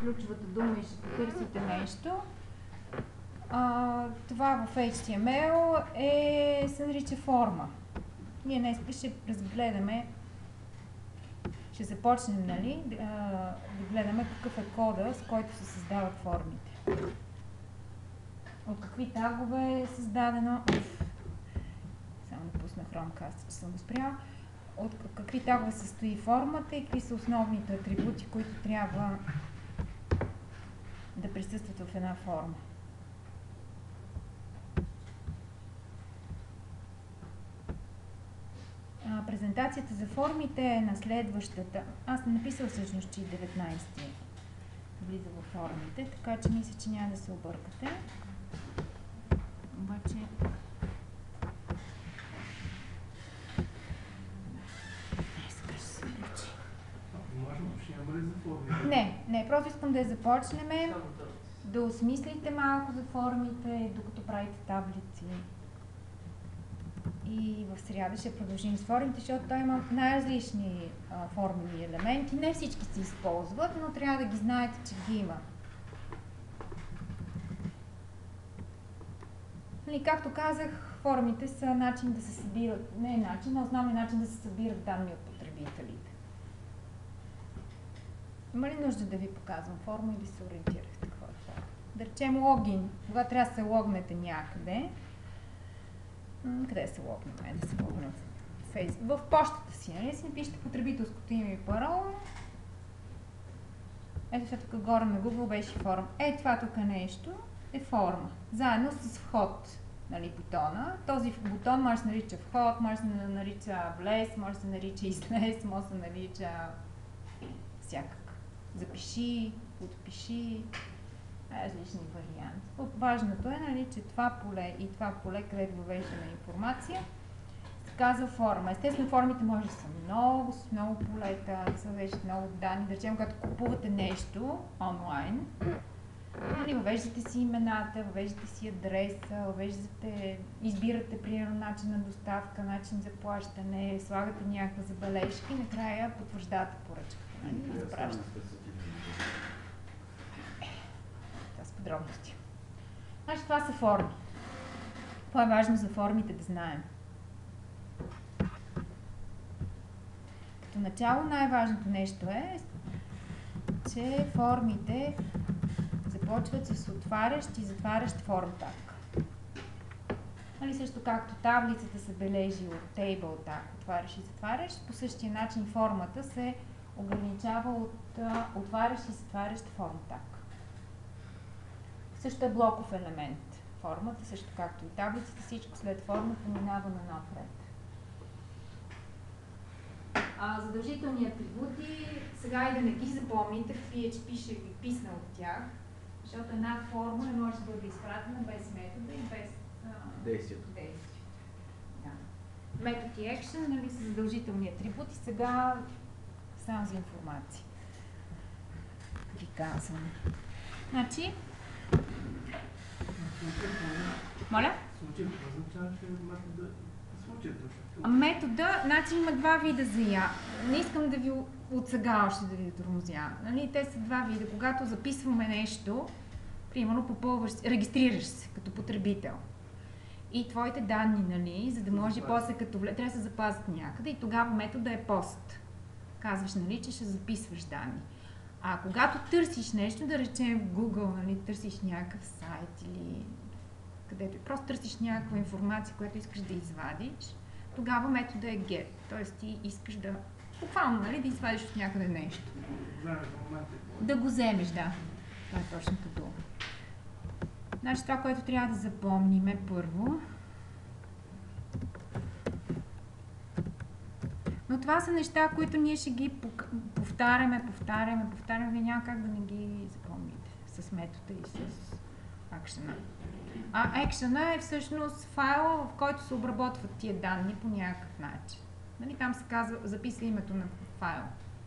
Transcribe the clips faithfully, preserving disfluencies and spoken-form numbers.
ключовата дума и ще потърсите нещо. А, това в Ейч Ти Ем Ел е, се нарича форма. Ние днес ще разгледаме, ще започнем, нали, да, да гледаме какъв е кода, с който се създават формите. От какви тагове е създадено. Уф, само да пусна Chromecast, че съм го спряла. От какви тагове се състои формата и какви са основните атрибути, които трябва да присъстват в една форма. А, презентацията за формите е на следващата. Аз съм написала всъщност, че и деветнайсети влиза във формите, така че мисля, че няма да се объркате. Обаче... Не, не, просто искам да я започнем, да осмислите малко за формите, докато правите таблици. И в сряда ще продължим с формите, защото той има най-различни а, формени елементи. Не всички се използват, но трябва да ги знаете, че ги има. И както казах, формите са начин да се събират, не е начин, а основен начин да се събират данни от потребителите. Има ли нужда да ви показвам форма или се ориентирахте какво е форма? Да речем логин, когато трябва да се логнете някъде. Къде се логнем? Да се логнем в Facebook. В почтата си, нали? Си напишете потребителското име и парол. Ето сега тук горе на Google беше форма. Е, това тук нещо е форма. Заедно с вход, нали, бутона. Този бутон може да се нарича вход, може да се нарича влез, може да се нарича излез, може да се нарича всякак. Запиши, подпиши, различни варианти. Важното е, нали, че това поле и това поле, където въвеждаме информация, се казва форма. Естествено, формите може да са много, с много полета, да се въвеждат много данни. Да речем, когато купувате нещо онлайн, нали, въвеждате си имената, въвеждате си адреса, въвеждате, избирате примерно начин на доставка, начин за плащане, слагате някаква забележка и накрая потвърждавате поръчката. Нали, изпращате. Това са подробности. Значи това са форми. Това е важно за формите да знаем. Като начало най-важното нещо е, че формите започват с отварящ и затварящ форм таг. Нали, също както таблицата се бележи от table tag, отварящ и затварящ, по същия начин формата се ограничава от а, отварящ и затварящ форм таг. Също е блоков елемент. Формата, също както и таблицата, всичко след формата минава на нов ред. А, задължителни атрибути, сега и да не ги запомните, в Пи Ейч Пи ще ви писна от тях, защото една форма не може да бъде изпратена без метода и без а, действието. Да. Метод и action, нали, са задължителни атрибути, сега само за информация. Ви казвам. Значи, моля? Метода, значи има два вида за я. Не искам да ви от сега още да ви тормозя. Нали? Те са два вида. Когато записваме нещо, примерно попълваш, регистрираш се като потребител. И твоите данни, нали, за да може после като влез, трябва да се запазят някъде и тогава метода е пост. Казваш, нали, че ще записваш данни. А когато търсиш нещо, да речем в Google, нали, търсиш някакъв сайт или където просто търсиш някаква информация, която искаш да извадиш, тогава метода е get. Тоест ти искаш да, буквално, нали, да извадиш от някъде нещо. Да го вземеш, да. Това е точната дума. Значи това, което трябва да запомним е първо. Но това са неща, които ние ще ги повтаряме, повтаряме, повтаряме. Вие няма как да не ги запомните с метода и с акшена. А екшена е всъщност файла, в който се обработват тия данни по някакъв начин. Нали, там се казва, записва името на файла.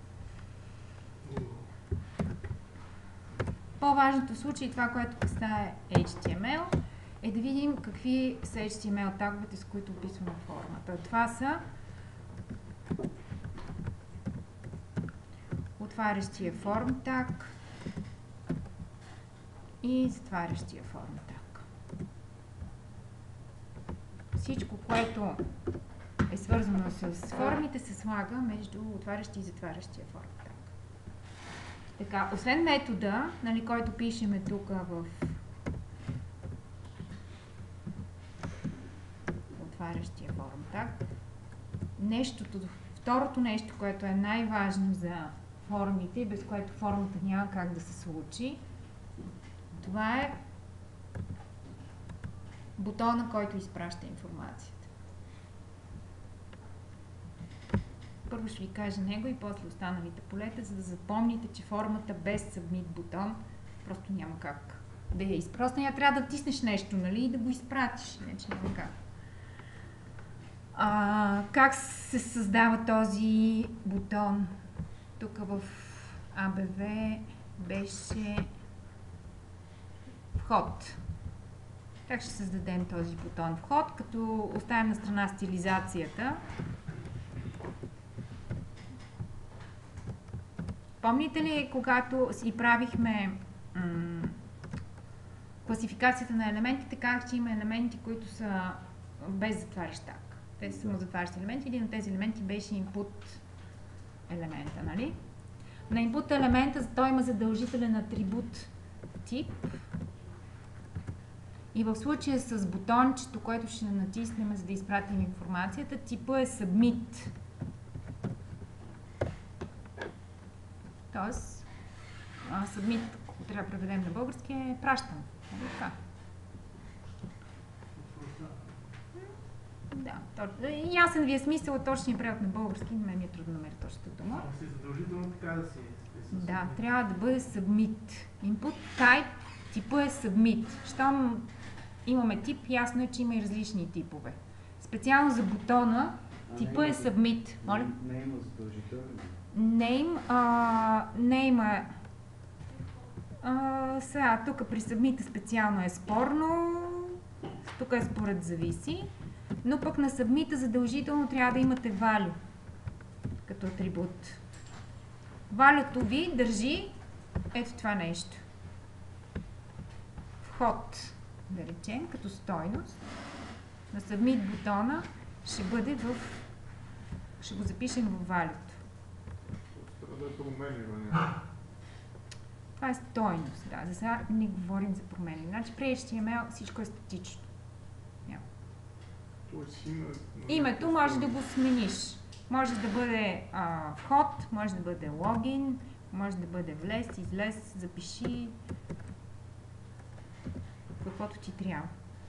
По-важното в случай, това, което касае Ейч Ти Ем Ел, е да видим какви са Ейч Ти Ем Ел таговете, с които описваме формата. Това са отварящия форм таг, и затварящия форм так. Всичко, което е свързано с формите, се слага между отварящия и затварящия форм так. Така, освен метода, нали, който пишеме тук в отварящия форм так, нещото, второто нещо, което е най-важно за формите и без което формата няма как да се случи, това е бутона, който изпраща информацията. Първо ще ви кажа него и после останалите полета, за да запомните, че формата без submit бутон просто няма как да я изпраща. Просто я трябва да втиснеш нещо, нали, и да го изпратиш, иначе няма как. А, как се създава този бутон? Тук в А Б В беше вход. Как ще създадем този бутон вход, като оставим на страна стилизацията? Помните ли, когато си правихме м- класификацията на елементите, казах, че има елементи, които са без затварящ так. Те са само затварящи елементи. Един от тези елементи беше input елемента, нали? На input елемента той има задължителен атрибут тип. И в случая с бутончето, което ще натиснем, за да изпратим информацията, типа е submit. Тоест, а, submit, ако трябва да преведем на български, е пращам. Така. Да, ясен ви е смисъл, точния превод на български, на мен ми е трудно да намеря точната дума. Ако си задължително така да си изписва. Да, трябва да бъде submit. Input type, типа е submit. Щом имаме тип, ясно е, че има и различни типове. Специално за бутона, типа е submit. Моля? Name е задължително. Name, а, name е... А, сега, тук при submit специално е спорно, тук е според зависи, но пък на submit задължително трябва да имате value като атрибут. Value-то ви държи ето това нещо. Вход, да речем, като стойност на submit бутона ще бъде в... ще го запишем в value-то. Трябва да е променлива някакво. Това е стойност, да. За сега не говорим за промени. Значи при Ейч Ти Ем Ел всичко е статично. Няма. Тоест име... Името може да го смениш. Може да бъде а, вход, може да бъде логин, може да бъде влез, излез, запиши. Каквото ти трябва.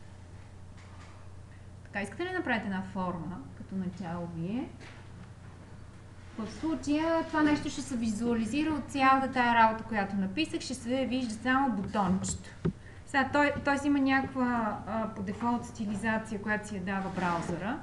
Така, искате ли да направите една форма, като начало вие? В случая това нещо ще се визуализира от цялата тая работа, която написах, ще се вижда само бутончето. Сега той, той си има някаква а, по дефолт стилизация, която си я дава браузъра.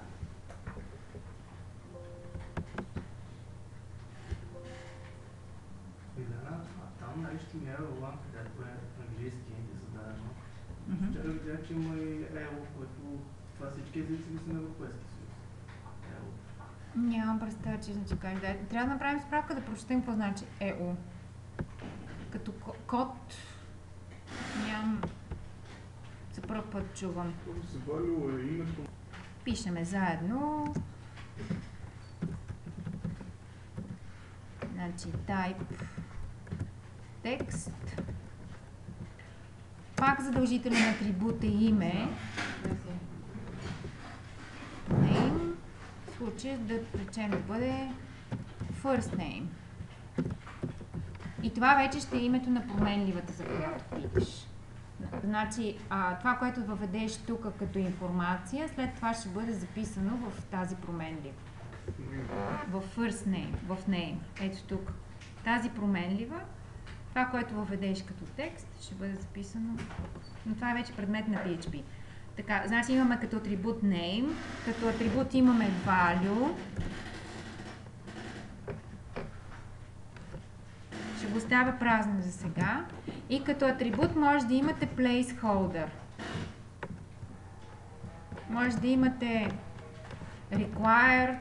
Илена, а там нали ще ми е Ролан, където е английски е зададено. Mm-hmm. Вчера видях, че има и Ело, което това всички езици ли са на Европейски съюз? Ело. Нямам представа, че значи кажа. Да, трябва да направим справка да прочетем какво значи Е У. Като код нямам... За първ път чувам. Като се валило е името. Пишеме заедно. Значи type текст. Пак задължителен атрибут е име. Name. В случай да речем да бъде first name. И това вече ще е името на променливата, за която питаш. Значи, а, това, което въведеш тук като информация, след това ще бъде записано в тази променлива. В first name, в name. Ето тук. Тази променлива, това, което въведеш като текст, ще бъде записано. Но това е вече предмет на Пи Ейч Пи. Така, значи имаме като атрибут name, като атрибут имаме value. Ще го оставя празно за сега. И като атрибут може да имате placeholder. Може да имате required.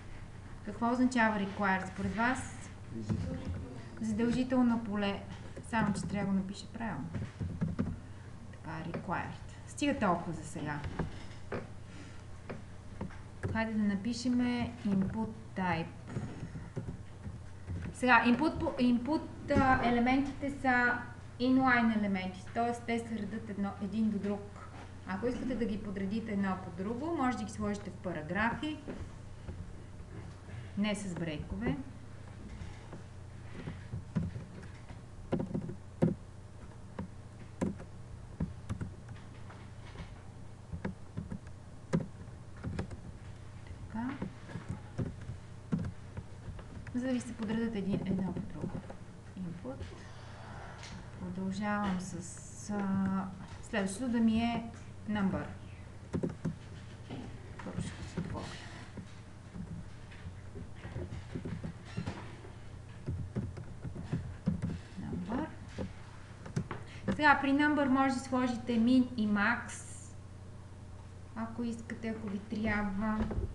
Какво означава required според вас? Задължително поле. Само, че трябва да го напиша правилно. Така, required. Стига толкова за сега. Хайде да напишем input type. Сега, input, input а, елементите са inline елементи, т.е. те се редат едно, един до друг. Ако искате да ги подредите едно по друго, може да ги сложите в параграфи, не с брейкове. Така. За да ви се подредят един, едно по друго. Input. Продължавам с а, следващото да ми е number. Първо ще го се отворя. Number. Сега при number може да сложите min и max. Ако искате, ако ви трябва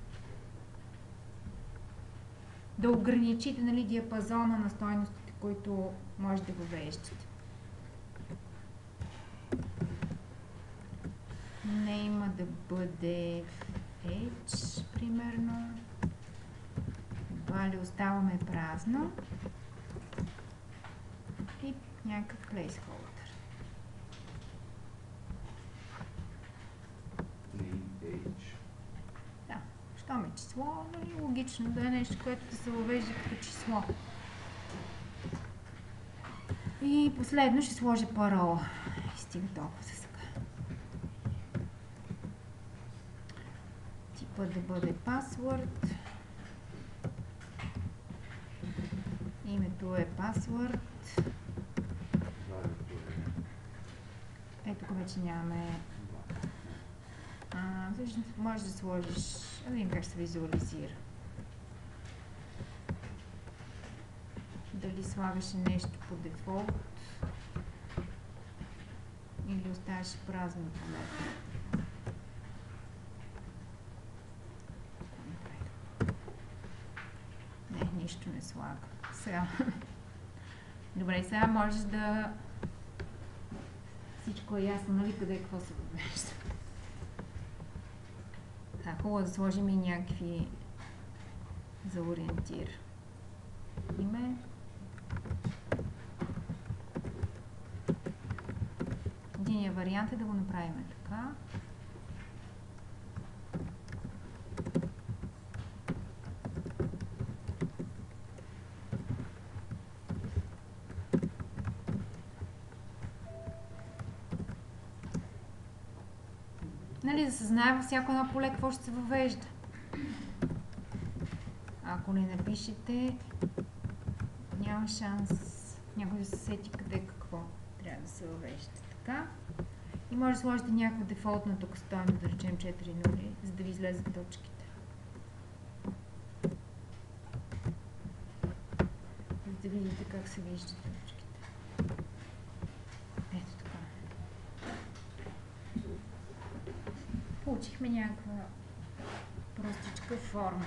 да ограничите, нали, диапазона на стойностите, които може да въвеждате. Нейма да бъде H, примерно. Вали оставаме празно. И някакъв placeholder. H. Да, щом е число, нали, логично да е нещо, което да се въвежда като число. И последно ще сложа парола. И стига толкова за сега. Типа да бъде password. Името е password. Ето тук вече нямаме. А, всъщност можеш да сложиш, да видим как се визуализира. Дали слагаше нещо по дефолт или оставаше празно поле. Не, нищо не слага. Сега. Добре, сега можеш да... Всичко е ясно, нали, къде какво се въвежда. Така, хубаво да сложим и някакви за ориентир. Име. Единия вариант е да го направим така. Нали, да се знае във всяко едно поле какво ще се въвежда. Ако не напишете, няма шанс някой да се сети къде какво трябва да се въвежда. Така. И може да сложите някаква дефолтна тук стойност, да речем четири нули, за да ви излезат точките. За да видите как се виждат точките. Ето така. Получихме някаква простичка форма.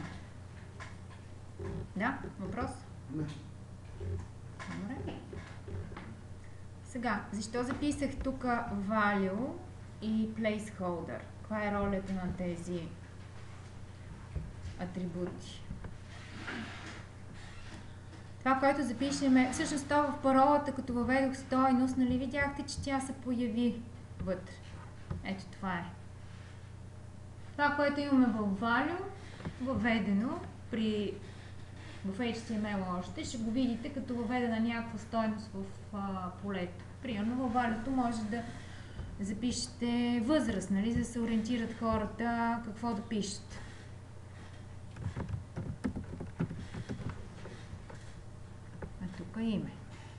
Да? Въпрос? Не. Добре. Сега, защо записах тук value и placeholder? Каква е ролята на тези атрибути? Това, което запишеме, всъщност то в паролата, като въведох стойност, нали видяхте, че тя се появи вътре. Ето това е. Това, което имаме в value, въведено при в Ейч Ти Ем Ел още, ще го видите като въведена някаква стойност в а, полето. Примерно във валюто може да запишете възраст, нали, за да се ориентират хората какво да пишат. А тук е име.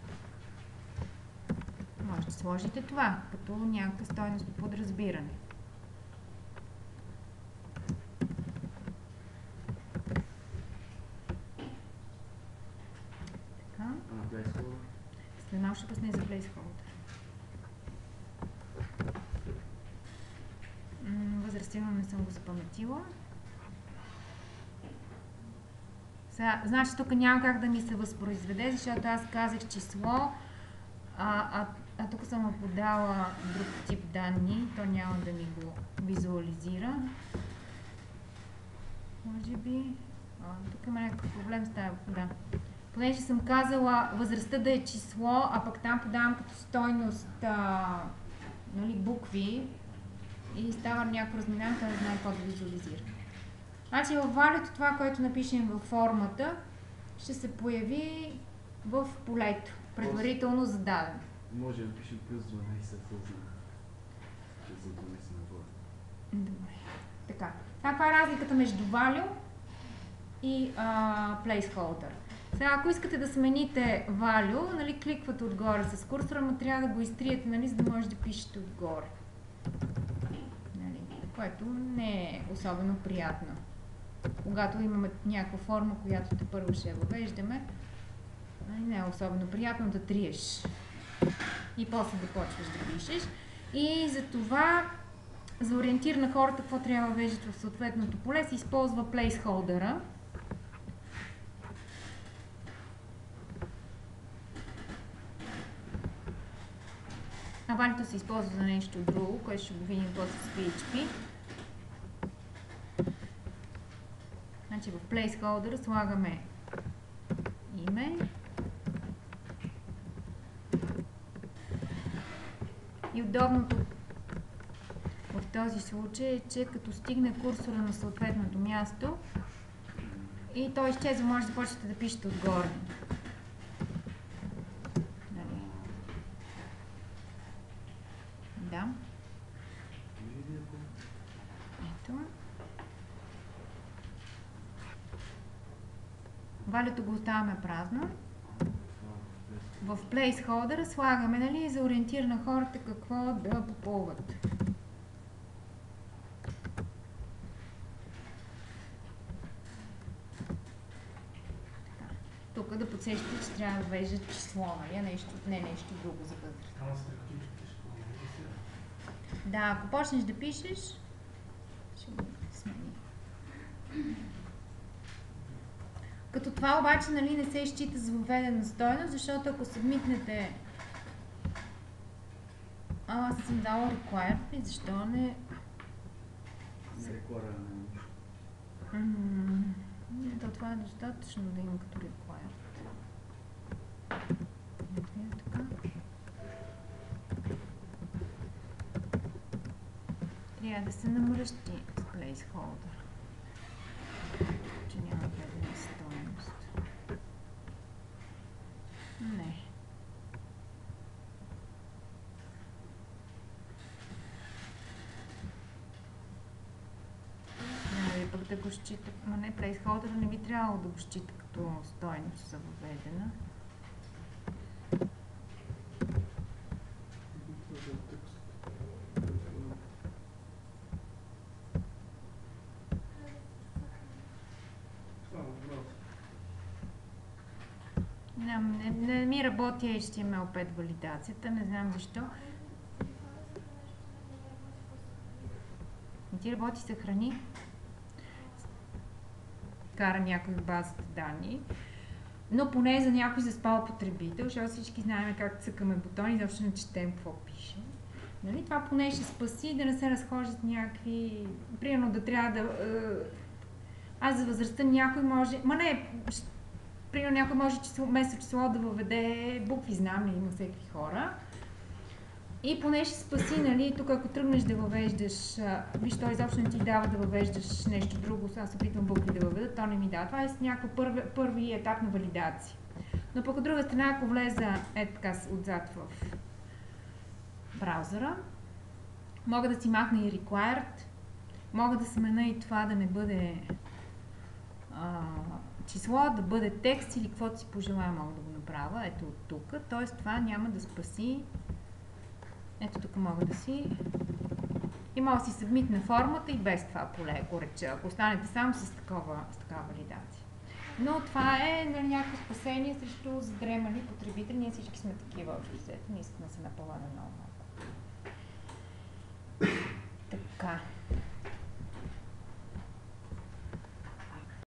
Може да сложите това, като някаква стойност по подразбиране. След малко ще пъсне за placeholder. Възрастивно не съм го запаметила. Сега, значи тук няма как да ми се възпроизведе, защото аз казах число А, а, а тук съм подала друг тип данни, то няма да ми го визуализира. Може би... А, тук има някакъв проблем с тази, да. Понеже съм казала възрастта да е число, а пък там подавам като стойност а, нали, букви и става някакво разминаване, не знае какво да визуализира. Значи във валето това, което напишем във формата, ще се появи в полето, предварително зададено. Може да напишем плюс дванайсет за дванайсет нагоре. Добре. Така. Каква е разликата между value и а, placeholder? Сега, ако искате да смените value, нали, кликвате отгоре с курсора, но трябва да го изтриете, нали, за да може да пишете отгоре. Нали, което не е особено приятно. Когато имаме някаква форма, която те първо ще я въвеждаме, нали, не е особено приятно да триеш и после да почваш да пишеш. И за това, за ориентир на хората, какво трябва да въвеждат в съответното поле, се използва placeholder-а. А валюта се използва за нещо друго, което ще го видим после с пи ейч пи. Значи в placeholder слагаме име и удобното в този случай е, че като стигне курсора на съответното място и той изчезва, може да почнете да пишете отгоре. Нали? Да. Ето. Валюто го оставяме празно. В placeholder слагаме, нали, за ориентир на хората какво да попълват. Тук да подсещате, че трябва да веждат число, нали, нещо, не нещо друго за възраст. Да, ако почнеш да пишеш, ще го смени. Като това обаче, нали, не се изчита за въведена стойност, защото ако събмитнете... А, аз съм дала required и защо не... Не, то това е достатъчно да има като required. Ето така. Трябва да се намръщи с placeholder, че няма въведена стойност. Не. Няма пък да го счита, но не, placeholder не би трябвало да го счита като стойност за въведена. Не, не, не ми работи ейч ти ем ел пет валидацията, не знам защо. Не ти работи съхрани. Кара някой в базата данни. Но поне за някой заспал потребител, защото всички знаем как цъкаме бутони, защо не четем какво пише. Нали? Това поне ще спаси да не се разхождат някакви... Примерно да трябва да... Аз за възрастта някой може... Ма не... Примерно някой може число, вместо число да въведе букви, знам, има всеки хора. И поне ще спаси, нали, тук ако тръгнеш да въвеждаш, а, виж, той изобщо не ти дава да въвеждаш нещо друго, аз се опитвам букви да въведа, то не ми дава. Това е с някаква първи, първи етап на валидация. Но пък от друга страна, ако влеза е така отзад в браузъра, мога да си махна и required, мога да смена и това да не бъде а, число, да бъде текст или каквото си пожелая, мога да го направя, ето от тук, т.е. това няма да спаси. Ето тук мога да си... И мога да си събмитна формата и без това поле, ако реча, ако останете само с такова, с такава валидация. Но това е, нали, някакво спасение срещу задремали потребители. Ние всички сме такива в лицето, не искам да се напъва на много. Така.